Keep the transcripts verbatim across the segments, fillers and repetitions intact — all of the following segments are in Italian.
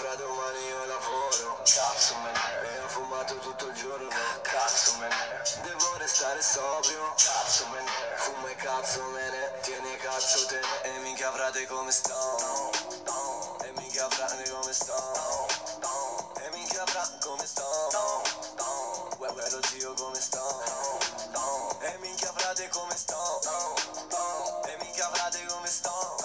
fra domani io lavoro, cazzo me ne, e ho fumato tutto il giorno, cazzo me ne, devo restare sobrio, cazzo me ne, fumo e cazzo me ne, tieni cazzo te ne, e minchia frate come sto, e minchia frate come sto, e minchia frate come sto, uè uè lo zio come sto, e minchia frate come sto, e minchia frate come sto,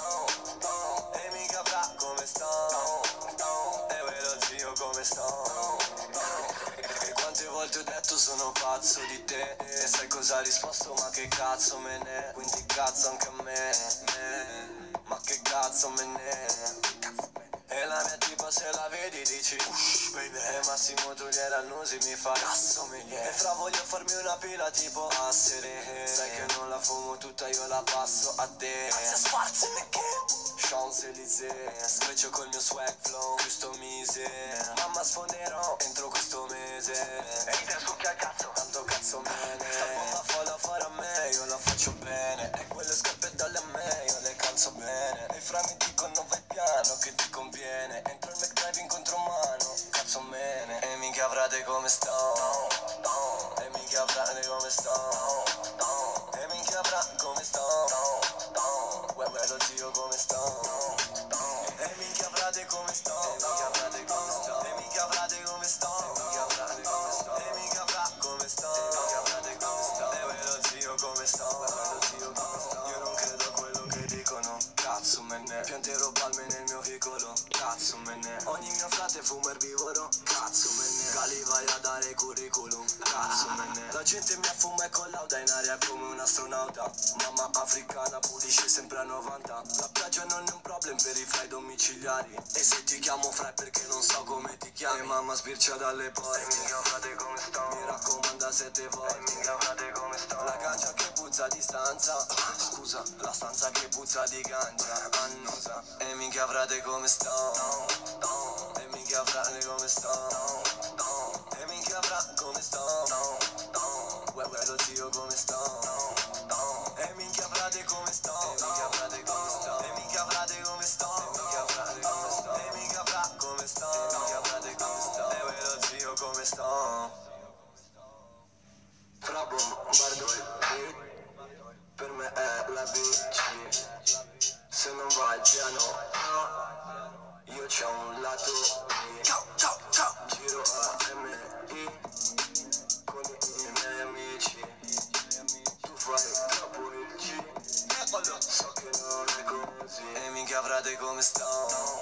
e minchia frate come sto, e uè lo zio come sto. E quante volte ho detto sono pazzo di te, e sai cosa ha risposto? Ma che cazzo me ne, quindi cazzo anche a me, me. Ma che cazzo me ne. E la mia tipa se la vedi dici ush baby, e Massimo togliere annusi mi fa cazzo me ne. E fra voglio farmi una pila tipo passere, sai che non la fumo tutta io la passo a te, anzi a sparzene che Champs-Élysées, spreccio col mio swag flow, questo mise, mamma sfonderò entro questo mese, e te succhia il cazzo, tanto cazzo me ne. Sta bomba fa la fare a me, io la faccio bene, e quelle scarpe dalle a me, io le calzo bene, e fra mi dicono vai piano che ti conviene, entro il McDrive in contromano, cazzo me ne. E minchia frate come sto, e minchia frate come sto, e minchia frate come sto, uè uè lo zio come sto, e minchia frate come sto, e minchia frate come sto, e minchia frate come sto, e minchia frate come sto, e minchia frate come sto, e minchia frate come sto, e uè lo zio come sto, e uè lo zio come sto. Io non credo a quello che dicono, cazzo me ne, pianterò palme nel mio vicolo, cazzo me ne, ogni mio frate fuma erbivoro, cazzo me ne, Gali vai a dare curriculum, cazzo me ne, la gente mi affuma e collauda in aria come un astronauta, mamma africana pulisce sempre a novanta, la pioggia non è un problem per i frai domiciliari, e se ti chiamo frai perché non so come ti chiami, e mamma sbircia dalle porte, e minchia frate come sto, mi raccomanda sette volte, e minchia frate come sto, la ganja che puzza di stanza, scusa, la stanza che puzza di ganja, annusa, e minchia frate come sto, e minchia frate come sto, e minchia frate come sto, uè uè lo zio come sto, e minchia frate come sto, e minchia frate come sto, e minchia frate come sto, e minchia frate come sto, e minchia frate come sto, e minchia frate come sto, e uè lo zio come sto. Fra bombardo il beat, per me è la bici, se non va il piano A, io c'ho un lato B, ciao ciao ciao, giro a M I con i miei amici, tu fai troppo il G, so che non è così, e minchia frate come sto,